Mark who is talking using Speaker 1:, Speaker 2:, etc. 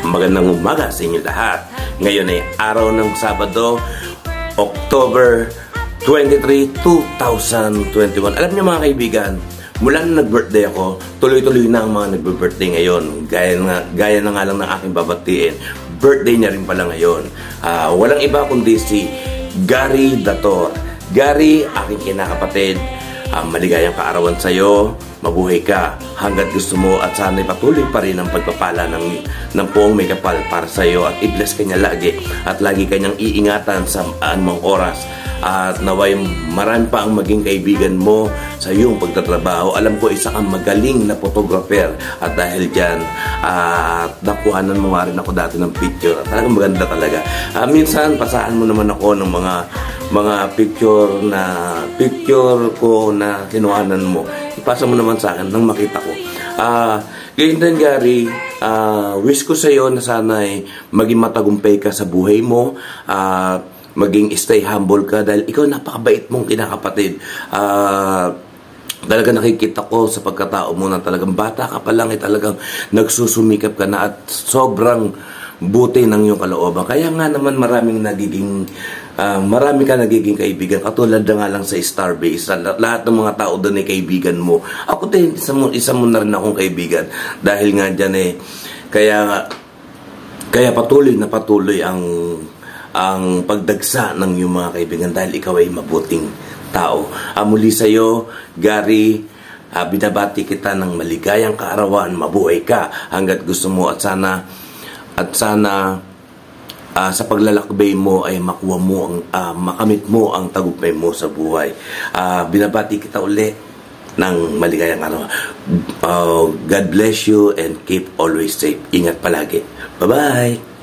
Speaker 1: Magandang umaga sa inyo lahat. Ngayon ay araw ng Sabado, October 23, 2021. Alam niyo mga kaibigan, mula na nag-birthday ako, tuloy-tuloy na ang mga nagbe-birthday ngayon. Gaya na nga lang ng aking babatiin. Birthday niya rin pala ngayon. Walang iba kundi si Gary Dator. Gary, aking kinakapatid, maligayang kaarawan sa'yo. Mabuhay ka hanggat gusto mo at sana'y patuloy pa rin ang pagpapala ng poong may kapal para sa iyo at i-bless ka niya lagi at lagi kanyang iingatan sa anumang oras at naway marami pa ang maging kaibigan mo sa iyong pagtatrabaho. Alam ko isa kang magaling na photographer at dahil dyan nakuhanan mo nga rin ako dati ng picture at talagang maganda talaga. Minsan pasahan mo naman ako ng mga picture ko na kinuhanan mo. Ipasa mo naman sa akin nang makita ko. Ganyan din Gary, wish ko sa iyo na sana ay maging matagumpay ka sa buhay mo, maging stay humble ka dahil ikaw napakabait mong kinakapatid. Talaga nakikita ko sa pagkatao mo na talagang bata ka pa lang ay talagang nagsusumikap ka na at sobrang buti ng iyong kalooban. Kaya nga naman marami ka nagiging kaibigan. Katulad na nga lang sa Starbase. Lahat ng mga tao doon ay kaibigan mo. Ako din, isa mo na rin akong kaibigan. Dahil nga dyan kaya patuloy ang pagdagsa ng iyong mga kaibigan dahil ikaw ay mabuting tao. Muli sa iyo, Gary, binabati kita ng maligayang kaarawan. Mabuhay ka hanggat gusto mo at sana sa paglalakbay mo ay makamit mo ang tagumpay mo sa buhay. Binabati kita uli ng maligayang araw. God bless you and keep always safe. Ingat palagi. Bye-bye!